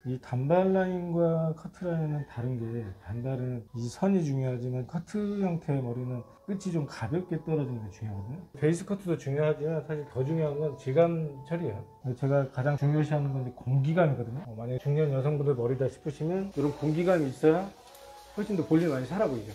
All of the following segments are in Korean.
이 단발 라인과 커트 라인은 다른 게, 단발은 이 선이 중요하지만 커트 형태의 머리는 끝이 좀 가볍게 떨어지는 게 중요하거든요. 베이스 커트도 중요하지만 사실 더 중요한 건 질감 처리예요. 제가 가장 중요시하는 건 공기감이거든요. 만약에 중년 여성분들 머리다 싶으시면 이런 공기감이 있어야 훨씬 더 볼륨이 많이 살아 보이죠.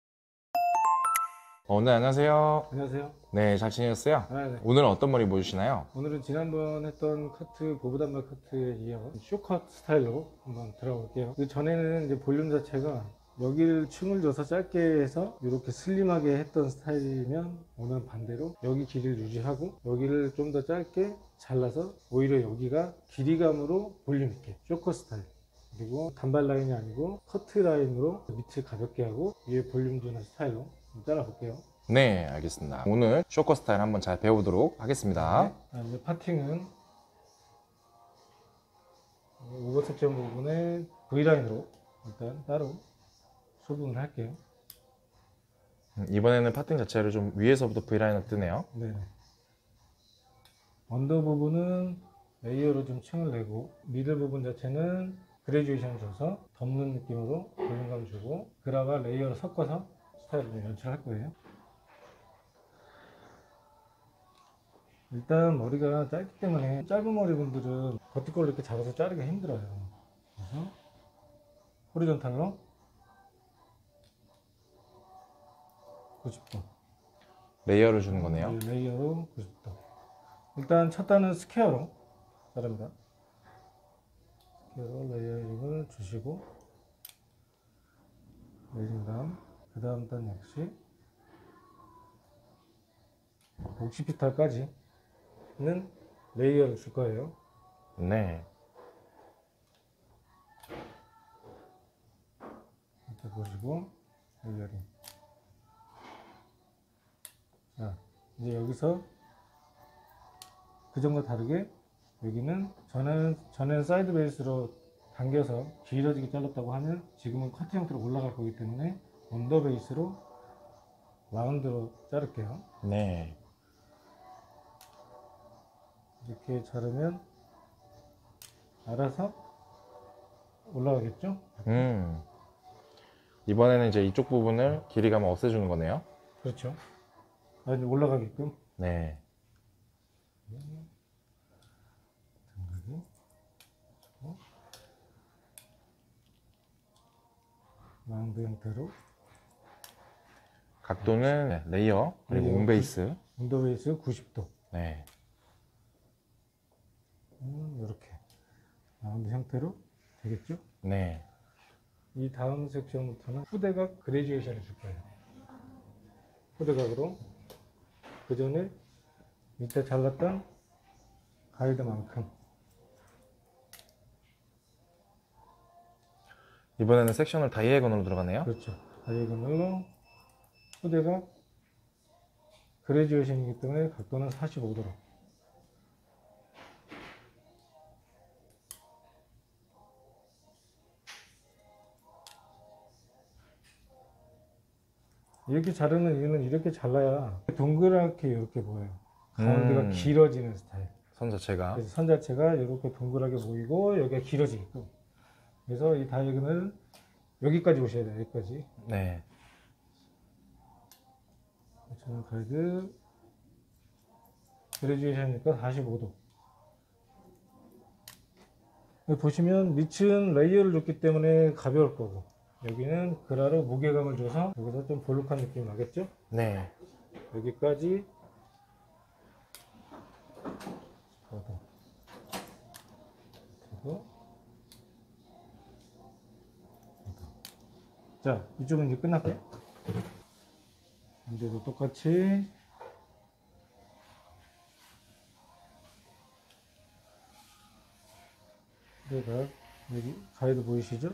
네, 안녕하세요. 안녕하세요. 네, 잘 지내셨어요? 네. 오늘은 어떤 머리 보여주시나요? 오늘은 지난번 했던 커트, 고부 단발 커트에 이어 쇼컷 스타일로 한번 들어볼게요. 그 전에는 이제 볼륨 자체가 여기를 층을 줘서 짧게 해서 이렇게 슬림하게 했던 스타일이면, 오늘은 반대로 여기 길이를 유지하고 여기를 좀 더 짧게 잘라서 오히려 여기가 길이감으로 볼륨 있게 쇼컷 스타일, 그리고 단발 라인이 아니고 커트 라인으로 밑을 가볍게 하고 위에 볼륨 주는 스타일로 잘라 볼게요. 네, 알겠습니다. 오늘 쇼컷 스타일 한번 잘 배워보도록 하겠습니다. 네. 이제 파팅은 오버 섹션 부분에 V라인으로 일단 따로 소분을 할게요. 이번에는 파팅 자체를 좀 위에서부터 V라인으로 뜨네요. 네. 언더 부분은 레이어로 좀 층을 내고, 미들 부분 자체는 그레듀에이션 줘서 덮는 느낌으로 볼륨감 주고, 그라가 레이어를 섞어서 스타일을 연출할 거예요. 일단 머리가 짧기 때문에 짧은 머리 분들은 버티컬로 이렇게 잡아서 자르기가 힘들어요. 그래서 호리존탈로 90도 레이어를 주는 거네요. 레이어로 90도. 일단 첫 단은 스퀘어로 자릅니다. 스퀘어로 레이어링을 주시고 내린 다음, 그 다음 단 역시 옥시피탈까지는 레이어를 줄 거예요. 네. 이렇게 보시고 레이어링. 자, 이제 여기서 그전과 다르게 여기는 전에는 사이드 베이스로 당겨서 길어지게 잘랐다고 하면, 지금은 커트 형태로 올라갈 거기 때문에 언더 베이스로 라운드로 자를게요. 네. 이렇게 자르면 알아서 올라가겠죠? 이번에는 이제 이쪽 부분을 길이감을 없애주는 거네요. 그렇죠. 아주 올라가게끔. 네. 라운드 형태로. 각도는 레이어, 그리고 옹베이스. 언더 베이스 90도. 네. 이렇게 라운드 형태로 되겠죠? 네. 이 다음 섹션부터는 후대각 그레듀에이션을 줄 거예요. 후대각으로 그 전에 밑에 잘랐던 가이드만큼. 이번에는 섹션을 다이애고널로 들어가네요. 그렇죠. 다이애고널로 후대각 그레듀에이션이기 때문에 각도는 45도로. 이렇게 자르는 이유는, 이렇게 잘라야 동그랗게 이렇게 보여요. 가운데가 길어지는 스타일. 선 자체가. 그래서 선 자체가 이렇게 동그랗게 보이고 여기가 길어지게끔. 그래서 이 다이애고널 여기까지 오셔야 돼요. 여기까지. 네. 저는 가이드 그레듀에이션이니까 45도. 보시면 밑은 레이어를 줬기 때문에 가벼울 거고, 여기는 그라로 무게감을 줘서 여기서 좀 볼록한 느낌이 나겠죠? 네. 여기까지 5도. 그리고 자, 이쪽은 이제 끝났고요. 이제도 똑같이 내가 여기 가이드 보이시죠?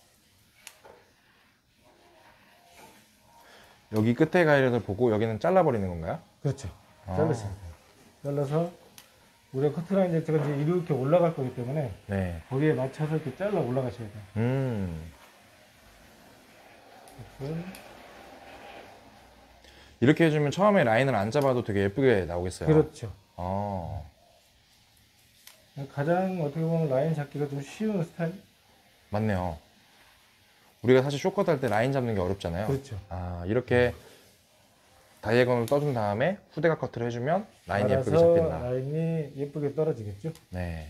여기 끝에 가이드를 보고 여기는 잘라버리는 건가요? 그렇죠. 잘라서 잘라서 우리가 커트라인 자체가 이제 이렇게 올라갈 거기 때문에 네. 거기에 맞춰서 이렇게 잘라 올라가셔야 돼요. 이렇게 해주면 처음에 라인을 안 잡아도 되게 예쁘게 나오겠어요. 그렇죠. 가장 어떻게 보면 라인 잡기가 좀 쉬운 스타일. 맞네요. 우리가 사실 쇼컷 할 때 라인 잡는 게 어렵잖아요. 그렇죠. 아, 이렇게 다이애곤을 떠준 다음에 후대각 커트를 해주면 라인이 예쁘게 알아서 잡힌다. 라인이 예쁘게 떨어지겠죠. 네.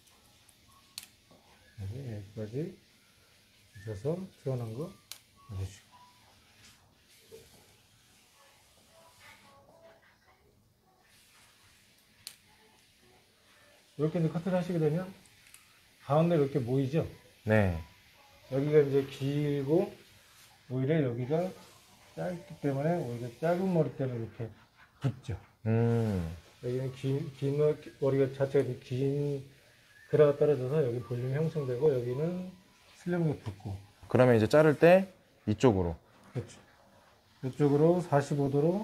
여기까지 주셔서 튀어나온 거 해주시고. 이렇게 이제 커트를 하시게 되면 가운데 이렇게 모이죠. 네. 여기가 이제 길고 오히려 여기가 짧기 때문에 오히려 짧은 머리 때문에 이렇게 붙죠. 여기는 긴 머리가 자체가 이렇게 긴 그라가 떨어져서 여기 볼륨이 형성되고 여기는 슬림하게 붙고. 그러면 이제 자를 때 이쪽으로. 그렇죠. 이쪽으로 45도로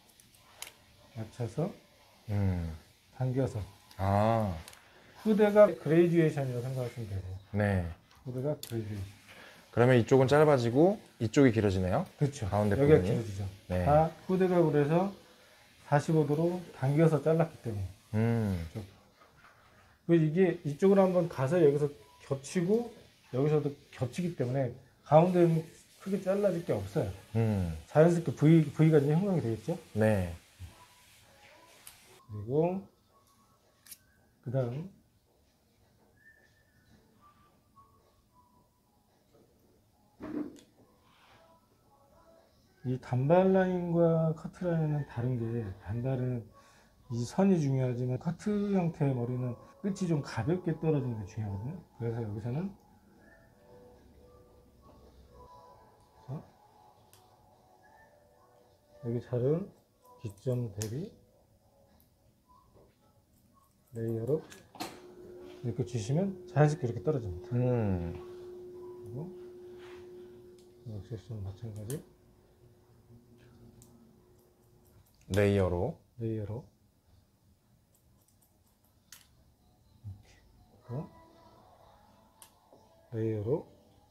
맞춰서 당겨서. 아, 후대가 그레이듀에이션이라고 생각하시면 되고. 네. 후대가 그레이듀에이션. 그러면 이쪽은 짧아지고 이쪽이 길어지네요. 그렇죠. 가운데 여기가 부분이. 길어지죠. 네. 다 후대가 그래서 45도로 당겨서 잘랐기 때문에. 그리고 이게 이쪽으로 한번 가서 여기서 겹치고 여기서도 겹치기 때문에 가운데는 크게 잘라질 게 없어요. 자연스럽게 V가 이제 형성이 되겠죠. 네. 그리고 그 다음 이 단발 라인과 커트 라인은 다른 게, 단발은 이 선이 중요하지만 커트 형태의 머리는 끝이 좀 가볍게 떨어지는 게 중요하거든요. 그래서 여기서는 여기 자른 기점 대비 레이어로 이렇게 주시면 자연스럽게 이렇게 떨어집니다. 그리고 역시 마찬가지 레이어로. 레이어로 이렇게 레이어로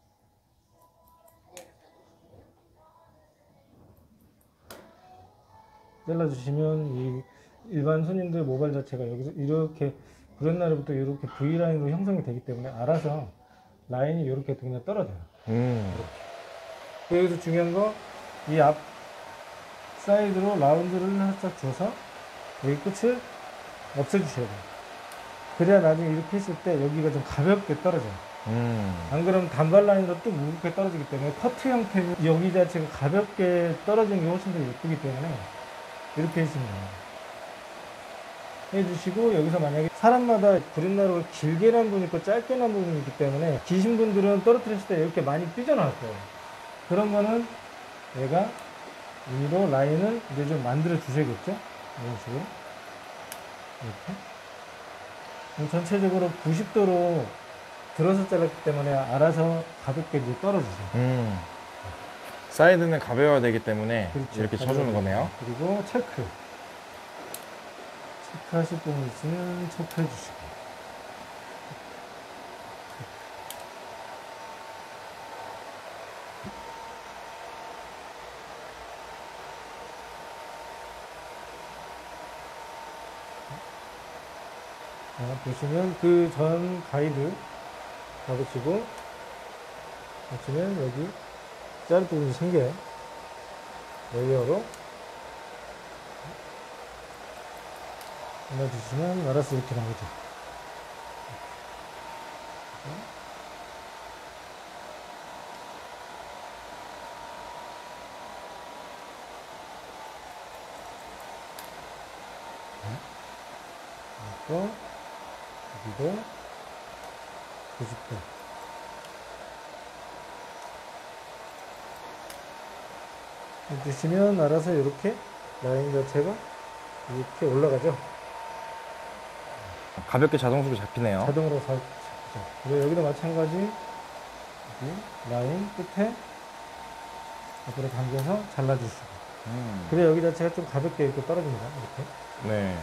잘라주시면 이 일반 손님들 모발 자체가 여기서 이렇게 브렛날부터 이렇게 V라인으로 형성이 되기 때문에 알아서 라인이 이렇게 그냥 떨어져요. 여기서 중요한 거 이 앞 사이드로 라운드를 살짝 줘서 여기 끝을 없애주셔야 돼요. 그래야 나중에 이렇게 했을 때 여기가 좀 가볍게 떨어져요. 안 그러면 단발 라인으로 또 무겁게 떨어지기 때문에 커트 형태는 여기 자체가 가볍게 떨어지는 게 훨씬 더 예쁘기 때문에 이렇게 해주시면 돼요. 해주시고 여기서 만약에 사람마다 브렛나루가 길게 난 부분이 있고 짧게 난 부분이 있기 때문에 기신 분들은 떨어뜨렸을 때 이렇게 많이 삐져나갈 거예요. 그런 거는 얘가 위로 라인을 이제 좀 만들어 주셔야겠죠. 이런 식으로 이렇게 전체적으로 90도로 들어서 잘랐기 때문에 알아서 가볍게 이제 떨어지죠. 사이드는 가벼워야 되기 때문에 그렇죠. 이렇게 쳐주는 거네요. 그리고 체크 하실 분이 있으면 체크해 주시고. 보시면 그 전 가이드 잡으시고 보시면 여기 자를 부분이 생겨요. 레이어로 눌러주시면 알아서 이렇게 나오죠. 그리고 여기도 90도 해주시면 알아서 이렇게 라인 자체가 이렇게 올라가죠. 가볍게 자동으로 잡히네요. 자동으로 잡히죠. 그리고 여기도 마찬가지 여기 라인 끝에 앞으로 당겨서 잘라주시고. 그래 여기 자체가 좀 가볍게 이렇게 떨어집니다. 이렇게. 네.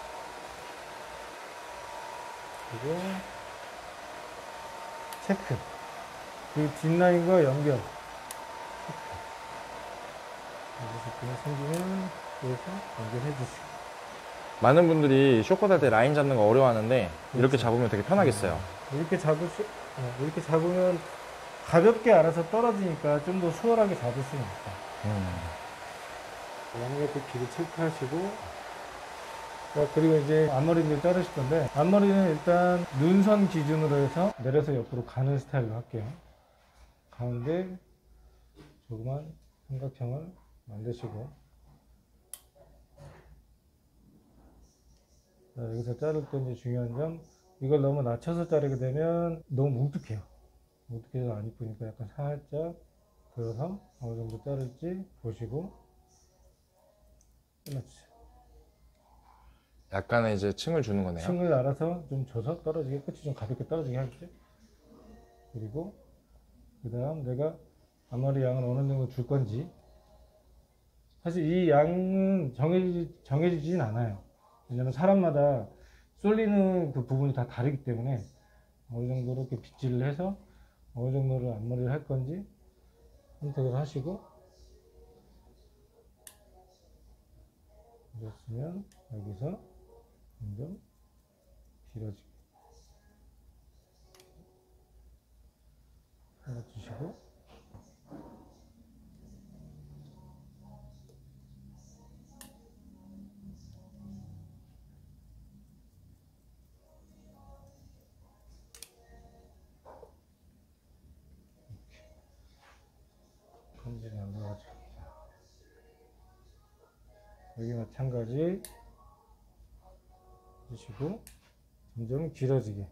그리고 체크. 이 뒷라인과 연결. 체크. 여기서 그냥 생기면 여기서 연결해 주시고. 많은 분들이 쇼컷 할 때 라인 잡는 거 어려워하는데 이렇게 잡으면 되게 편하겠어요. 이렇게 잡으면 가볍게 알아서 떨어지니까 좀 더 수월하게 잡을 수는 있다. 양옆에 길이 체크하시고, 자, 그리고 이제 앞머리를 자르실 건데, 앞머리는 일단 눈선 기준으로 해서 내려서 옆으로 가는 스타일로 할게요. 가운데 조그만 삼각형을 만드시고, 자, 여기서 자를 때 이제 중요한 점, 이걸 너무 낮춰서 자르게 되면 너무 뭉툭해요. 뭉툭해서 안 이쁘니까 약간 살짝 들어서 어느 정도 자를지 보시고 잘라주세요. 약간의 이제 층을 주는 거네요. 층을 알아서 좀 줘서 떨어지게, 끝이 좀 가볍게 떨어지게 하겠죠. 그리고 그 다음 내가 앞머리 양을 어느 정도 줄 건지, 사실 이 양은 정해지진 않아요. 왜냐면 사람마다 쏠리는 그 부분이 다 다르기 때문에 어느 정도로 이렇게 빗질을 해서 어느 정도로 앞머리를 할 건지 선택을 하시고, 그랬으면 여기서 점점 길어지게 잘라주시고, 건지는 안 나가지고, 여기 마찬가지 해주시고 점점 길어지게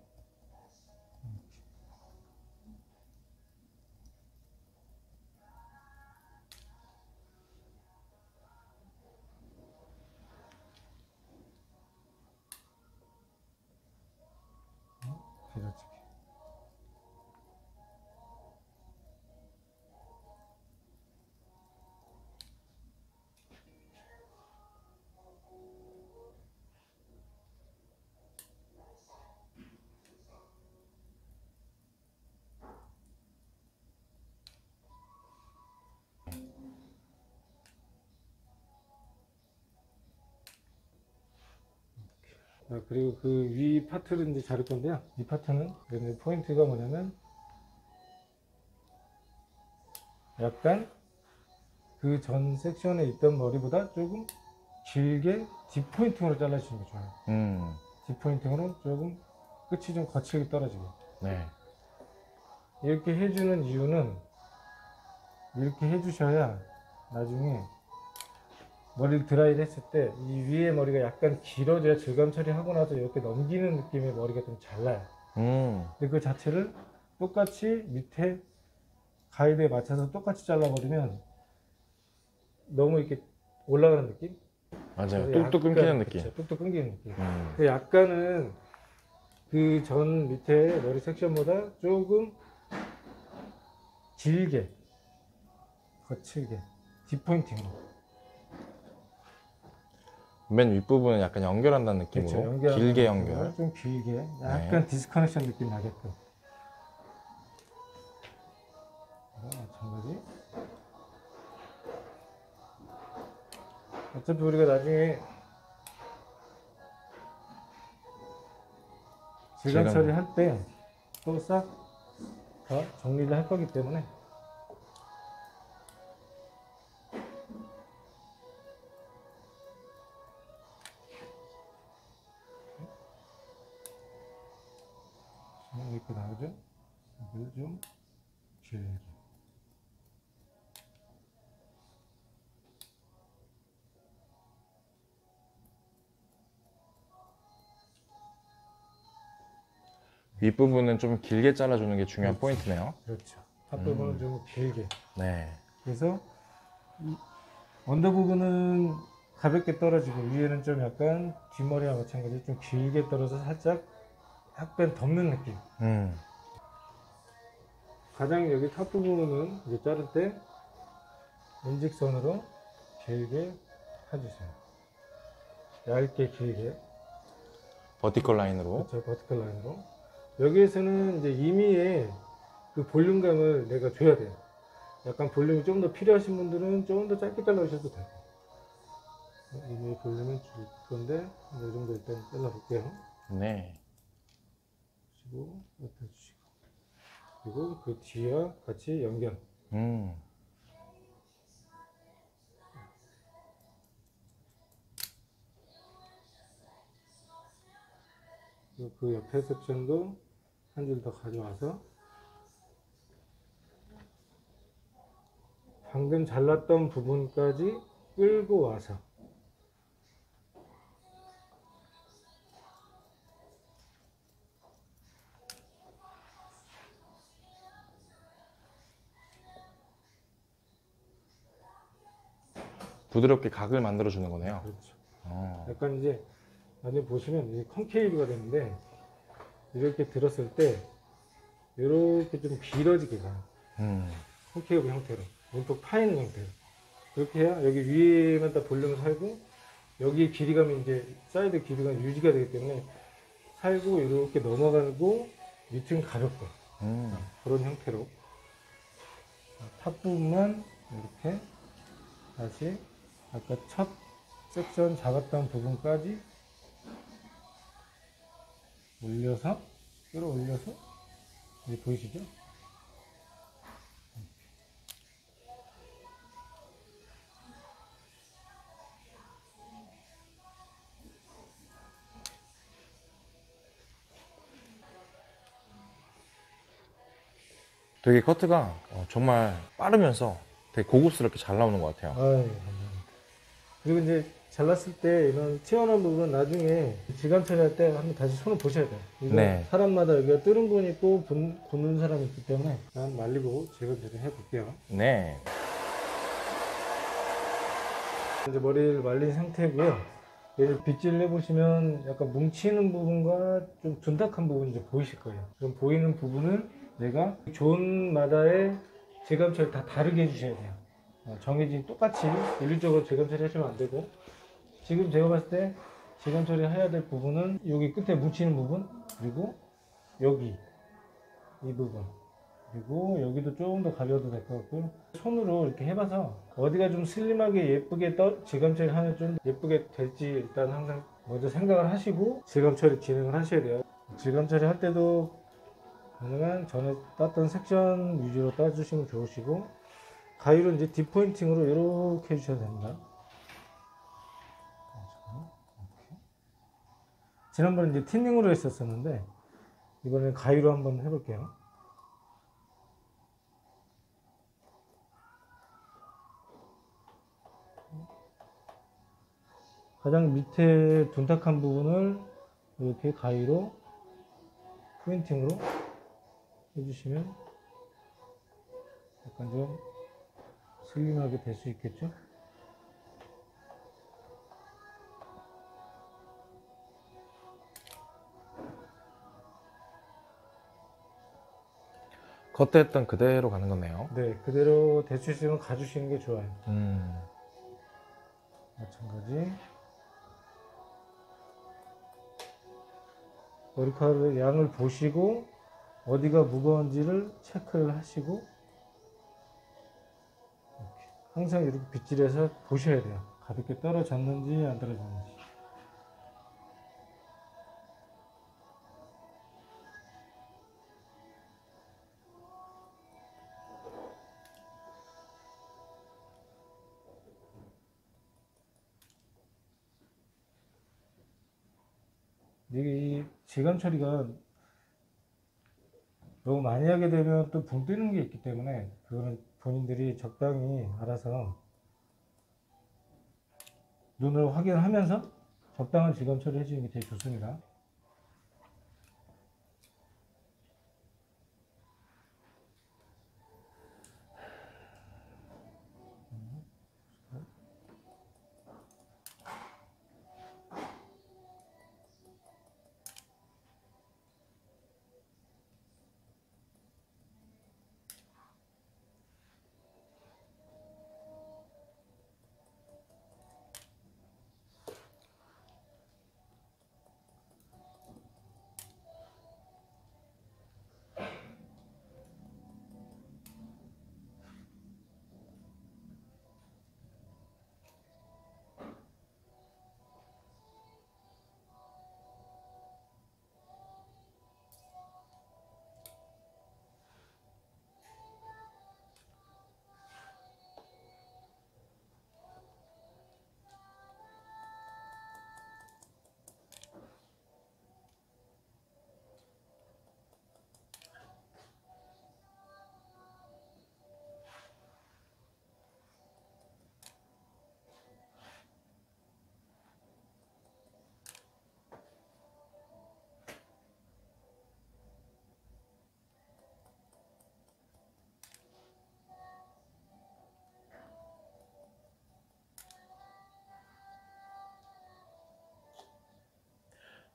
길어지게. 자, 그리고 그 위 파트를 이제 자를 건데요. 이 파트는 이제 포인트가 뭐냐면, 약간 그 전 섹션에 있던 머리보다 조금 길게 뒷포인팅으로 잘라주시는 게 좋아요. 뒷포인팅으로 조금 끝이 좀 거칠게 떨어지게. 네. 이렇게 해주는 이유는, 이렇게 해주셔야 나중에 머리를 드라이를 했을 때 이 위에 머리가 약간 길어져야 질감 처리하고 나서 이렇게 넘기는 느낌의 머리가 좀 잘 나요. 근데 그 자체를 똑같이 밑에 가이드에 맞춰서 똑같이 잘라버리면 너무 이렇게 올라가는 느낌? 맞아요. 그래서 뚝뚝 약간, 끊기는 느낌. 그쵸, 뚝뚝 끊기는 느낌. 그 약간은 그 전 밑에 머리 섹션보다 조금 길게, 거칠게, 뒷포인팅으로. 맨 윗부분은 약간 연결한다는 느낌으로 그렇죠. 길게 연결. 좀 길게, 약간 디스커넥션 느낌 나게끔. 마찬가지. 어차피 우리가 나중에 질감 처리할 때 또 싹 다 정리를 할 거기 때문에 이렇게 나오죠? 이걸 좀 길게. 윗부분은 좀 길게 잘라주는 게 중요한 포인트네요. 그렇죠. 앞부분은 좀 길게. 네. 그래서 이 언더 부분은 가볍게 떨어지고 위에는 좀 약간 뒷머리와 마찬가지로 좀 길게 떨어져 살짝 약간 덮는 느낌. 가장 여기 탑 부분은 이제 자를 때 인직선으로 길게 해주세요. 얇게 길게. 버티컬 라인으로. 그렇죠. 버티컬 라인으로. 여기에서는 이제 임의의 그 볼륨감을 내가 줘야 돼요. 약간 볼륨이 좀 더 필요하신 분들은 좀 더 짧게 잘라주셔도 돼요. 이미 볼륨을 줄 건데 이 정도 일단 잘라볼게요. 네. 주시고 갖다 주시고 그리고 그 뒤와 같이 연결. 음. 그리고 그 옆에 섹션도 한 줄 더 가져와서 방금 잘랐던 부분까지 끌고 와서 부드럽게 각을 만들어 주는 거네요. 그렇죠. 어. 약간 이제 나중에 보시면 이게 콘케이브가 되는데 이렇게 들었을 때 이렇게 좀 길어지게 가요. 콘케이브 형태로 문폭 파이는 형태로 그렇게 해야 여기 위에만 딱 볼륨을 살고 여기 길이감이 이제 사이드 길이가 유지가 되기 때문에 살고 이렇게 넘어가고 밑은 가볍고 그런 형태로 탑 부분만 이렇게 다시 아까 첫 섹션 잡았던 부분까지 올려서 끌어올려서 이제 보이시죠? 되게 커트가 정말 빠르면서 되게 고급스럽게 잘 나오는 것 같아요. 아유, 감사합니다. 그리고 이제 잘랐을 때 이런 튀어나온 부분은 나중에 질감 처리할 때 한번 다시 손을 보셔야 돼요. 이거 네. 사람마다 여기가 뜨는 분 있고 굳는 사람이 있기 때문에 난 말리고 질감 처리 해볼게요. 네. 이제 머리를 말린 상태고요. 얘를 빗질을 해보시면 약간 뭉치는 부분과 좀 둔탁한 부분이 이제 보이실 거예요. 그럼 보이는 부분을 내가 존마다의 질감 처리 다 다르게 해주셔야 돼요. 정해진 똑같이 일률적으로 질감 처리 하시면 안 되고 지금 제가 봤을 때 질감 처리 해야 될 부분은 여기 끝에 뭉치는 부분 그리고 여기 이 부분 그리고 여기도 조금 더 가려도 될 것 같고요. 손으로 이렇게 해봐서 어디가 좀 슬림하게 예쁘게 질감 처리 하면 좀 예쁘게 될지 일단 항상 먼저 생각을 하시고 질감 처리 진행을 하셔야 돼요. 질감 처리 할 때도 가능한 전에 땄던 섹션 위주로 따주시면 좋으시고 가위로 이제 딥포인팅으로 이렇게 해주셔야 됩니다. 지난번에 이제 틴닝으로 했었었는데 이번엔 가위로 한번 해볼게요. 가장 밑에 둔탁한 부분을 이렇게 가위로 포인팅으로 해주시면 약간 좀 슬림하게 될 수 있겠죠? 겉에 했던 그대로 가는 거네요. 네, 그대로 될 수 있으면 가주시는 게 좋아요. 마찬가지. 머리카락의 양을 보시고 어디가 무거운지를 체크를 하시고 이렇게. 항상 이렇게 빗질해서 보셔야 돼요. 가볍게 떨어졌는지 안 떨어졌는지. 이 질감 처리가 너무 많이 하게 되면 또 붕 뜨는 게 있기 때문에 그거는 본인들이 적당히 알아서 눈으로 확인하면서 적당한 질감 처리 해주는 게 제일 좋습니다.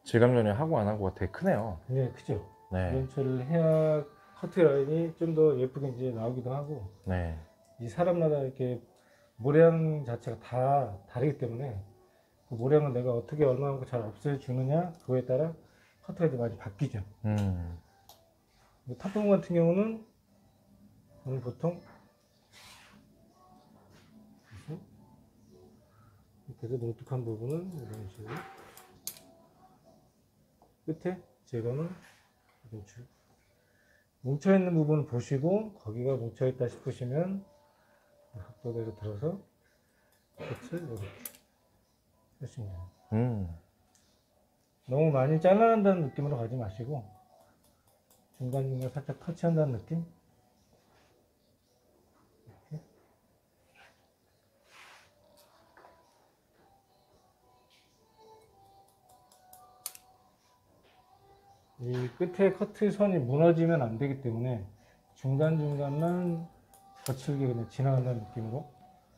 질감 전이 하고 안 하고가 되게 크네요. 굉장히 크죠. 네. 이런 처리를 해야 커트 라인이 좀 더 예쁘게 이제 나오기도 하고, 네. 이 사람마다 이렇게 모량 자체가 다 다르기 때문에 그 모량을 내가 어떻게 얼마만큼 잘 없애주느냐 그거에 따라 커트가 좀 많이 바뀌죠. 탑부분 같은 경우는 저는 보통 이렇게 해서 뭉툭한 부분은 이런 식으로 끝에 제거는 노출, 뭉쳐있는 부분 보시고 거기가 뭉쳐있다 싶으시면 각도대로 들어서 끝을 이렇게 하시면 돼요. 너무 많이 잘라낸다는 느낌으로 가지 마시고 중간중간 살짝 터치한다는 느낌. 이렇게. 이 끝에 커트 선이 무너지면 안 되기 때문에 중간중간만 거칠게 그냥 지나간다는 느낌으로.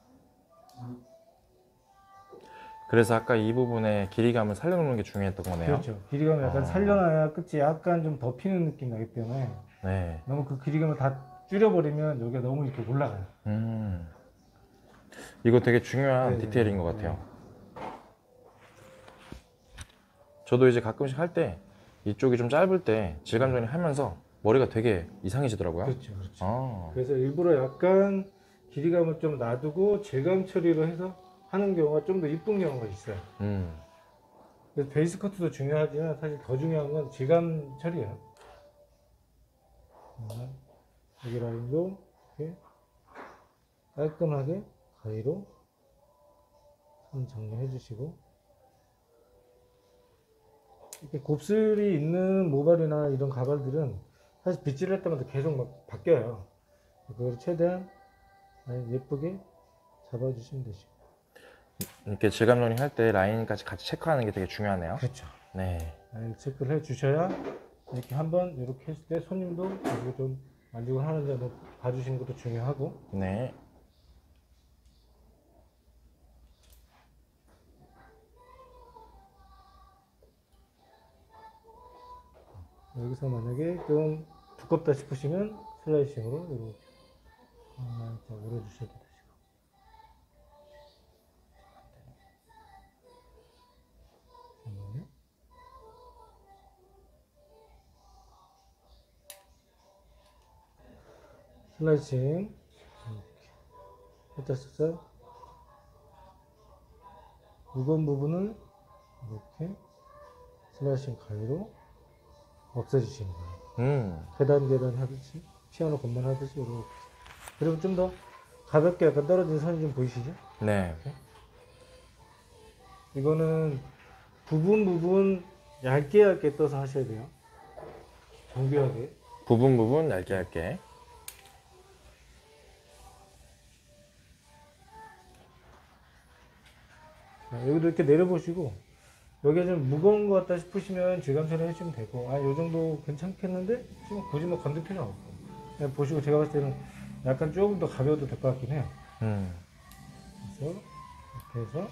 그래서 아까 이 부분에 길이감을 살려놓는 게 중요했던 거네요. 그렇죠. 길이감을 약간 살려놔야 끝이 약간 좀 덮이는 느낌 나기 때문에 네. 너무 그 길이감을 다 줄여버리면 여기가 너무 이렇게 올라가요. 이거 되게 중요한 네네. 디테일인 것 같아요. 저도 이제 가끔씩 할 때 이쪽이 좀 짧을 때 질감 전이 하면서 머리가 되게 이상해지더라고요. 그렇죠, 그렇죠. 아, 그래서 일부러 약간 길이감을 좀 놔두고 질감 처리로 해서 하는 경우가 좀 더 이쁜 경우가 있어요. 그래서 베이스 커트도 중요하지만 사실 더 중요한 건 질감 처리예요. 여기 라인도 이렇게 깔끔하게 가위로 선 정리해 주시고, 이렇게 곱슬이 있는 모발이나 이런 가발들은 사실 빗질을 할 때마다 계속 막 바뀌어요. 그걸 최대한 예쁘게 잡아주시면 되시고. 이렇게 질감 전이 할 때 라인까지 같이 체크하는 게 되게 중요하네요. 그렇죠. 네. 체크를 해 주셔야 이렇게 한번 이렇게 했을 때 손님도 이거 좀 만족을 하는지 한번 봐주시는 것도 중요하고. 네. 여기서 만약에 좀 두껍다 싶으시면 슬라이싱으로 이렇게 올려주셔도 되시고. 잠깐만요. 슬라이싱 이렇게 했다 써서 무거운 부분을 이렇게 슬라이싱 가위로 없애주시는 거예요. 계단 하듯이, 피아노 건반 하듯이 이렇게. 그리고 좀 더 가볍게 약간 떨어진 선이 좀 보이시죠? 네. 이렇게. 이거는 부분 얇게 떠서 하셔야 돼요. 정교하게. 부분 얇게. 여기도 이렇게 내려보시고, 여기가 좀 무거운 것 같다 싶으시면 질감 처리 해주시면 되고, 요 정도 괜찮겠는데? 지금 굳이 뭐 건들 필요는 없고. 그냥 보시고, 제가 봤을 때는 약간 조금 더 가벼워도 될 것 같긴 해요. 그래서 이렇게 해서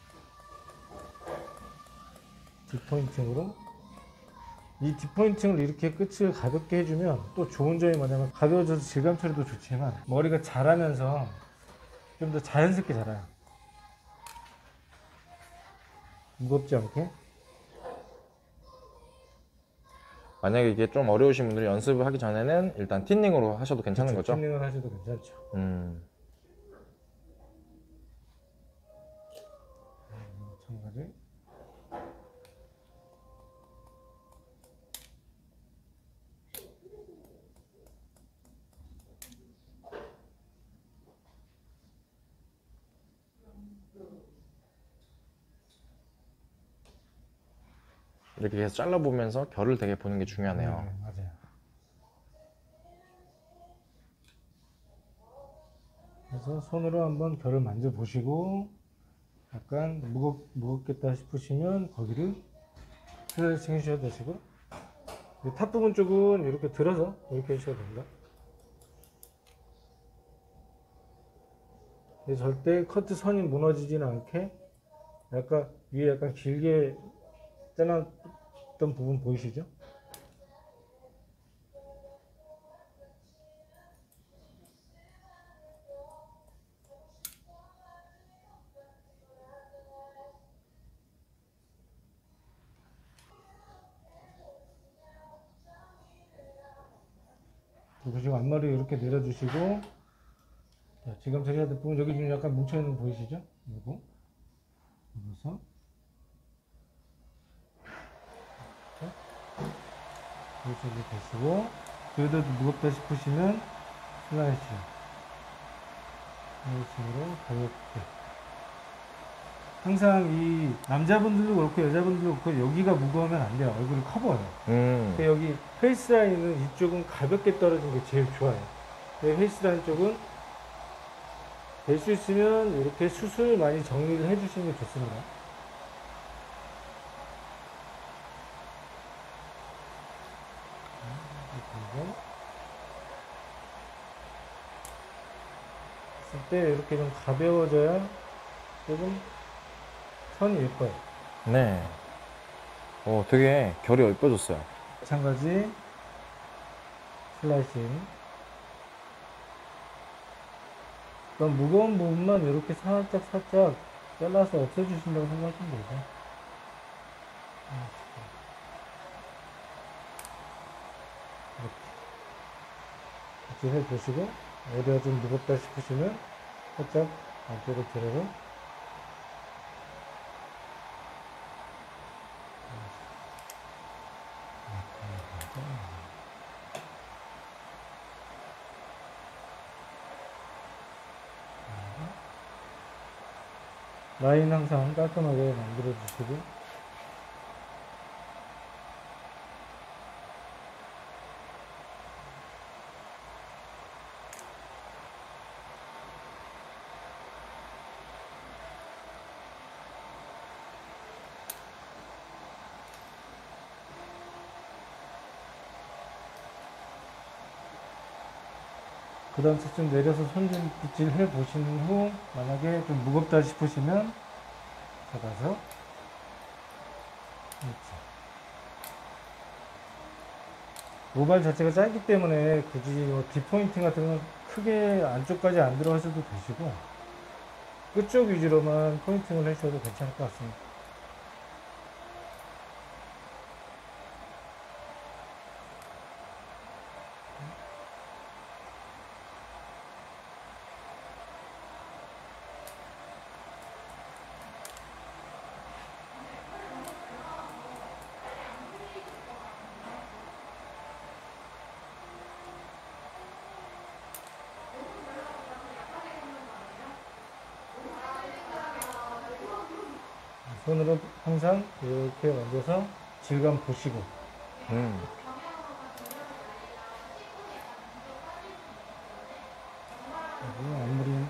뒷포인팅으로, 이 뒷포인팅을 이렇게 끝을 가볍게 해주면 또 좋은 점이 뭐냐면 가벼워져서 질감 처리도 좋지만 머리가 자라면서 좀 더 자연스럽게 자라요. 무겁지 않게. 만약에 이게 좀 어려우신 분들이 연습을 하기 전에는 일단 틴닝으로 하셔도 괜찮은 거죠? 튜닝을 하셔도 괜찮죠. 마찬가지. 이렇게 계속 잘라보면서 결을 되게 보는 게 중요하네요. 네, 맞아요. 그래서 손으로 한번 결을 만져보시고 약간 무겁겠다 싶으시면 거기를 슬라이싱 해주셔도 되시고, 이 탑 부분 쪽은 이렇게 들어서 이렇게 해주셔도 됩니다. 절대 커트 선이 무너지지는 않게 약간 위에 약간 길게 없던 부분 보이시죠? 그리고 앞머리 이렇게 내려주시고, 자, 지금 처리해야 될 부분 여기 지금 약간 뭉쳐있는 거 보이시죠? 이거 그래서 이렇게 되시고, 그래도 무겁다 싶으시면 슬라이스 이런 식으로 가볍게. 항상 이 남자분들도 그렇고 여자분들도 그렇고 여기가 무거우면 안 돼요. 얼굴이 커 보여요. 근데 여기 페이스 라인은 이쪽은 가볍게 떨어지는 게 제일 좋아요. 근데 페이스 라인 쪽은 될 수 있으면 이렇게 수술 많이 정리를 해주시는 게 좋습니다. 했을 때 이렇게 좀 가벼워져야 조금 선이 예뻐요. 네. 되게 결이 예뻐졌어요. 마찬가지 슬라이싱. 그럼 무거운 부분만 이렇게 살짝 잘라서 없애주신다고 생각하시면 되죠. 이렇게 해보시고 어디가 좀 무겁다 싶으시면 살짝 안쪽으로 들어서 라인 항상 깔끔하게 만들어 주시고, 그 다음 좀 내려서 손질 빗질 해 보신 후 만약에 좀 무겁다 싶으시면 잡아서 이렇게. 모발 자체가 짧기 때문에 굳이 뭐 뒷포인팅 같은 건 크게 안쪽까지 안 들어가셔도 되시고 끝쪽 위주로만 포인팅을 하셔도 괜찮을 것 같습니다. 손으로 항상 이렇게 만져서 질감 보시고 앞머리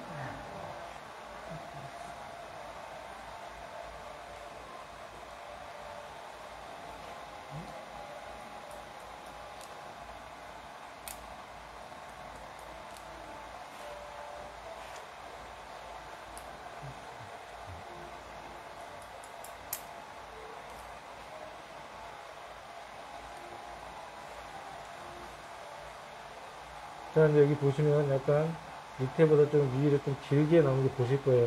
자, 이제 여기 보시면 약간 밑에보다 좀 위로 좀 길게 나온 게 보실 거예요.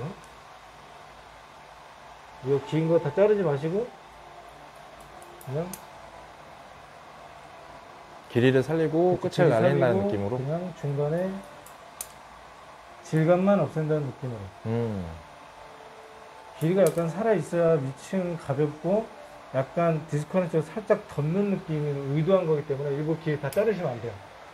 이 긴 거 다 자르지 마시고 그냥 길이를 살리고 끝을 날린다는 느낌으로. 그냥 중간에 질감만 없앤다는 느낌으로. 길이가 약간 살아있어야 밑층 가볍고 약간 디스커넥트가 살짝 덮는 느낌을 의도한 거기 때문에 일부 길이 다 자르시면 안 돼요.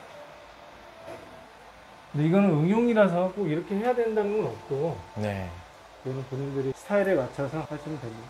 근데 이거는 응용이라서 꼭 이렇게 해야 된다는 건 없고, 네. 이거는 본인들이 스타일에 맞춰서 하시면 됩니다.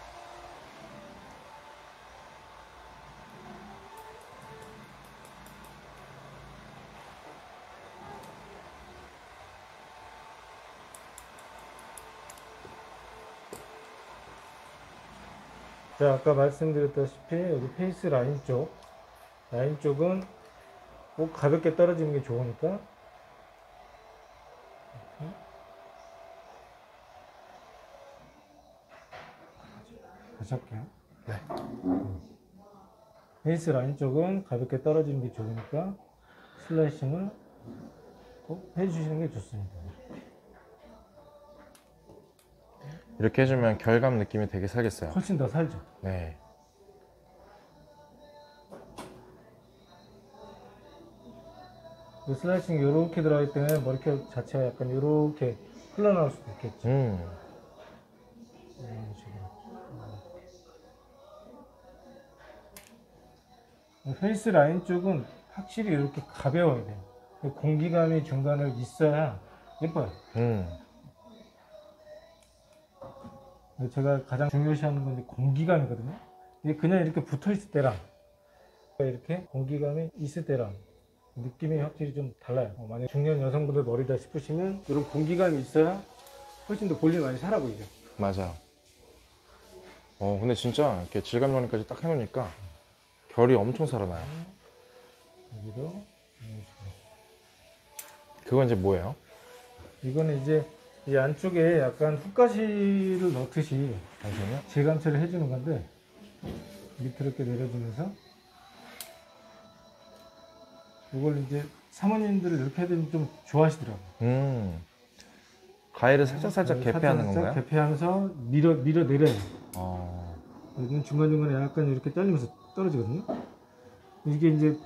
자, 아까 말씀드렸다시피 여기 페이스 라인 쪽은 꼭 가볍게 떨어지는 게 좋으니까 다시 할게요. 네. 베이스 라인 쪽은 가볍게 떨어지는 게 좋으니까 슬라이싱을 꼭 해주시는 게 좋습니다. 이렇게 해주면 결감 느낌이 되게 살겠어요. 훨씬 더 살죠. 네. 슬라이싱 이렇게 들어가기 때문에 머리카락 자체가 약간 이렇게 흘러나올 수도 있겠죠. 이런 식으로. 페이스 라인 쪽은 확실히 이렇게 가벼워야 돼요. 공기감이 중간에 있어야 예뻐요. 제가 가장 중요시하는 건 공기감이거든요. 이게 그냥 이렇게 붙어 있을 때랑 이렇게 공기감이 있을 때랑 느낌이 확실히 좀 달라요. 만약 중년 여성분들 머리다 싶으시면 이런 공기감이 있어야 훨씬 더 볼륨이 많이 살아 보이죠. 맞아요. 근데 진짜 이렇게 질감 정리까지 딱 해놓으니까 결이 엄청 살아나요. 여기도 이런 식으로. 그건 이제 뭐예요? 이거는 이제 이 안쪽에 약간 훅가시를 넣듯이 잠시만요. 재감체를 해주는 건데 밑으로 이렇게 내려주면서 이걸 이제 사모님들을 이렇게 해드리면 좀 좋아하시더라고요. 가위를 살짝 개폐하는 건가요? 개폐하면서 밀어내려요. 어. 중간중간에 약간 이렇게 잘리면서 떨어지거든요. 이게 이제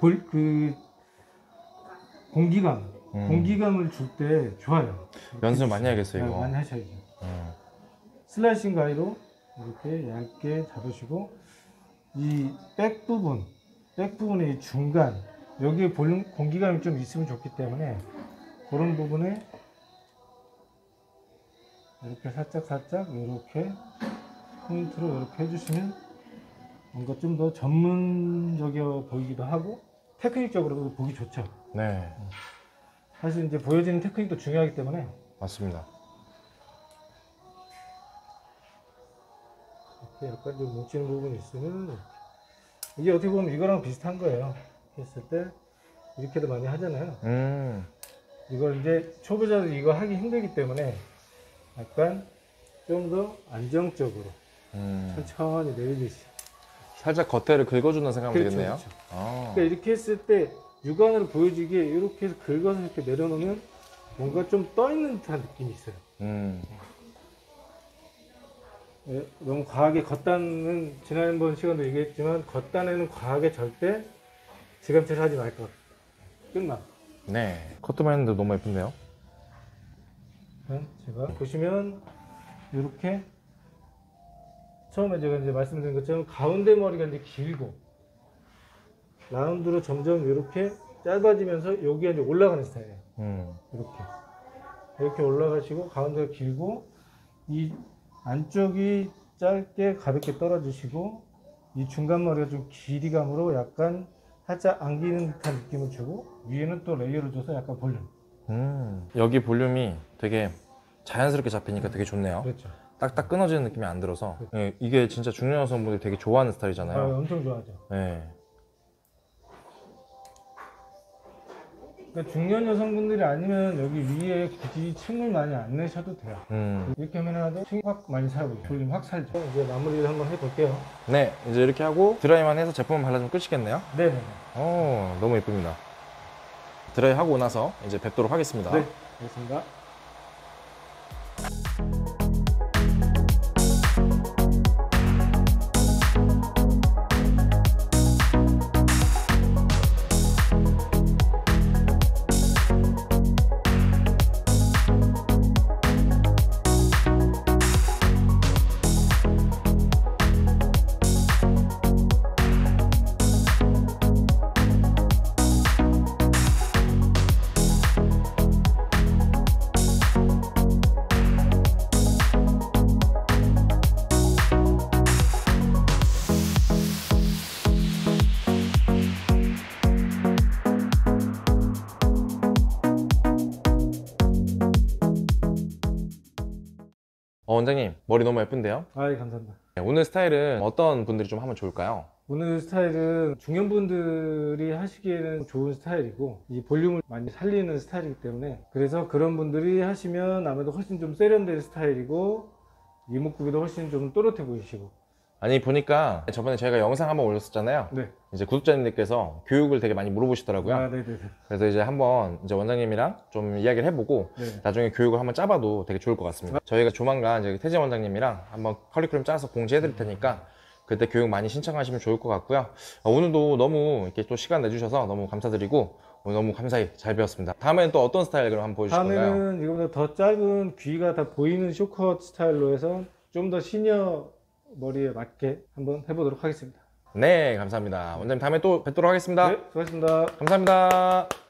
공기감을 줄 때 좋아요. 연습 많이 해야겠어요, 이거. 많이 하셔야죠. 슬라이싱 가위로 이렇게 얇게 잡으시고 이 백 부분의 이 중간 여기에 볼륨 공기감이 좀 있으면 좋기 때문에 그런 부분에 이렇게 살짝 이렇게 포인트로 이렇게 해주시면 뭔가 좀 더 전문적이어 보이기도 하고 테크닉적으로도 보기 좋죠. 네, 사실 이제 보여지는 테크닉도 중요하기 때문에 맞습니다. 이렇게 약간 좀 뭉치는 부분이 있으면 이게 어떻게 보면 이거랑 비슷한 거예요. 했을 때 이렇게도 많이 하잖아요. 이걸 이제 초보자들 이거 하기 힘들기 때문에 약간 좀 더 안정적으로 천천히 내리듯이 살짝 겉에를 긁어주는 생각하면 그렇죠, 되겠네요. 그렇죠. 아. 그러니까 이렇게 했을 때 육안으로 보여지게 이렇게 해서 긁어서 이렇게 내려놓으면 뭔가 좀 떠있는 듯한 느낌이 있어요. 예, 너무 과하게 겉단은 지난번 시간도 얘기했지만 겉단에는 과하게 절대 지감체를 하지 말 것. 끝나. 네. 커트만 했는데 너무 예쁜데요? 제가 보시면 이렇게 처음에 제가 이제 말씀드린 것처럼 가운데 머리가 이제 길고 라운드로 점점 이렇게 짧아지면서 여기가 이제 올라가는 스타일이에요. 이렇게 올라가시고 가운데가 길고 이 안쪽이 짧게 가볍게 떨어지시고 이 중간 머리가 좀 길이감으로 약간 살짝 안기는 듯한 느낌을 주고 위에는 또 레이어를 줘서 약간 볼륨. 여기 볼륨이 되게 자연스럽게 잡히니까 되게 좋네요. 그렇죠. 딱딱 끊어지는 느낌이 안 들어서. 네, 이게 진짜 중년 여성분들이 되게 좋아하는 스타일이잖아요. 엄청 좋아하죠. 네. 그러니까 중년 여성분들이 아니면 여기 위에 굳이 층을 많이 안 내셔도 돼요. 이렇게 하면 층이 확 많이 살고 볼륨 확 살죠. 이제 마무리를 한번 해볼게요. 네, 이제 이렇게 하고 드라이만 해서 제품을 발라주면 끝이겠네요. 네네. 너무 예쁩니다. 드라이 하고 나서 이제 뵙도록 하겠습니다. 네, 알겠습니다. 원장님, 머리 너무 예쁜데요? 아이, 감사합니다. 네, 오늘 스타일은 어떤 분들이 좀 하면 좋을까요? 오늘 스타일은 중년분들이 하시기에는 좋은 스타일이고 이 볼륨을 많이 살리는 스타일이기 때문에 그래서 그런 분들이 하시면 아무래도 훨씬 좀 세련된 스타일이고 이목구비도 훨씬 좀 또렷해 보이시고 아니 보니까 저번에 저희가 영상 한번 올렸었잖아요. 네. 이제 구독자님들께서 교육을 되게 많이 물어보시더라고요. 아, 네네네. 그래서 이제 한번 이제 원장님이랑 좀 이야기를 해보고 네. 나중에 교육을 한번 짜봐도 되게 좋을 것 같습니다. 저희가 조만간 이제 태진 원장님이랑 한번 커리큘럼 짜서 공지해드릴 테니까 그때 교육 많이 신청하시면 좋을 것 같고요. 오늘도 너무 이렇게 또 시간 내주셔서 너무 감사드리고 오늘 너무 감사히 잘 배웠습니다. 다음에는 또 어떤 스타일 그럼 한번 보여주실 건가요? 다음에는 이거보다 더 짧은 귀가 다 보이는 쇼컷 스타일로 해서 좀 더 시니어 머리에 맞게 한번 해보도록 하겠습니다. 네, 감사합니다. 원장님 다음에 또 뵙도록 하겠습니다. 네, 수고하셨습니다. 감사합니다.